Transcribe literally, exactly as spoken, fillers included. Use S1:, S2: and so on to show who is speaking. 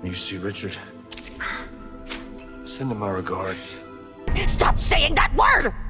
S1: You see Richard? Send him my regards.
S2: Stop saying that word!